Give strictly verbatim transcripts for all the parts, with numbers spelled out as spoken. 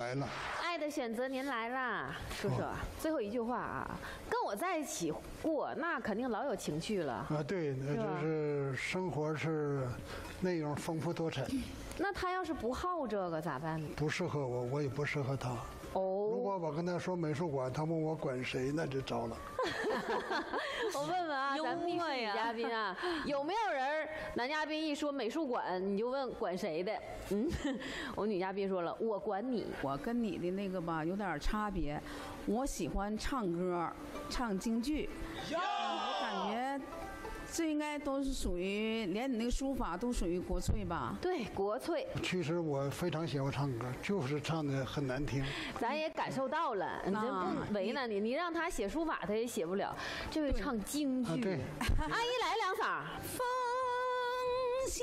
来了。 爱的选择您来啦，叔叔。最后一句话啊，跟我在一起过，那肯定老有情趣了。 啊，对，就是生活是内容丰富多彩。 那他要是不好这个咋办呢？ 不适合我，我也不适合他。 哦， 如果我跟他说美术馆，他问我管谁，那就糟了。 我问问啊，咱们女嘉宾啊，有没有人男嘉宾一说美术馆，你就问管谁的？嗯，我女嘉宾说了，我管你。 我跟你的那个吧有点差别，我喜欢唱歌，唱京剧，我感觉。这应该都是属于，连你那个书法都属于国粹吧？ 对，国粹。 其实我非常喜欢唱歌，就是唱的很难听。 咱也感受到了，你真不为难你，你让他写书法，他也写不了。这位唱京剧， 啊、对， 阿姨来两嗓。 风萧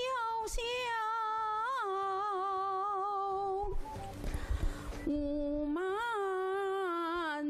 萧，雾漫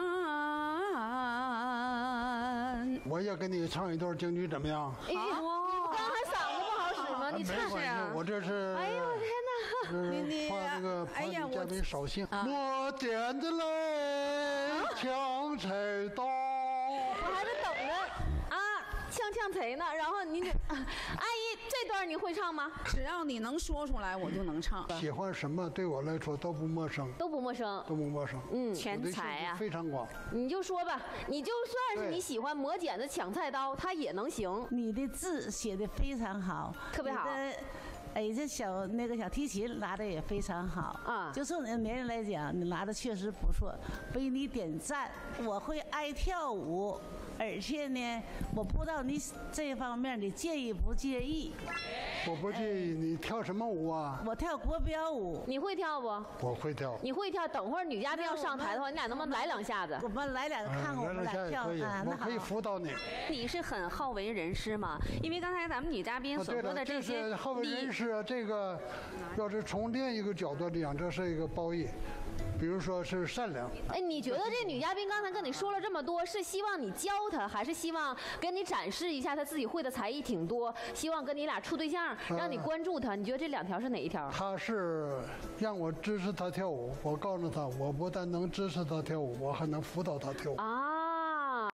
漫。 我也给你唱一段京剧，怎么样？ 哎呀，你刚才嗓子不好使吗？你唱是啊，我这是。 哎呦天哪！ 是怕这个怕女嘉宾扫兴。我点着泪，抢菜刀。 我还得等着啊，呛呛谁呢？然后你就，阿姨这段你会唱吗？ 只要你能说出来，我就能唱。 喜欢什么对我来说都不陌生， 都不陌生， 都不陌生。 嗯， 全才啊， 非常广。 你就说吧，你就算是你喜欢磨剪子、抢菜刀，他也能行。 你的字写的非常好， 特别好。 哎，这小那个小提琴拉的也非常好啊！就从你的年龄来讲，你拉的确实不错，为你点赞。我会爱跳舞，而且呢，我不知道你这方面你介意不介意？ 我不介意。你跳什么舞啊？ 我跳国标舞。 你会跳不？ 我会跳。 你会跳？等会儿女嘉宾要上台的话，你俩能不能来两下子？ 我们来两个看看我们俩跳啊！我可以辅导你。 你是很好为人师吗？因为刚才咱们女嘉宾所说的这些， 好为人师。是这个，要是从另一个角度讲，这是一个褒义。比如说是善良。 哎，你觉得这女嘉宾刚才跟你说了这么多，是希望你教她，还是希望跟你展示一下她自己会的才艺挺多，希望跟你俩处对象，让你关注她？你觉得这两条是哪一条？ 她是让我支持她跳舞，我告诉她，我不但能支持她跳舞，我还能辅导她跳舞。 啊。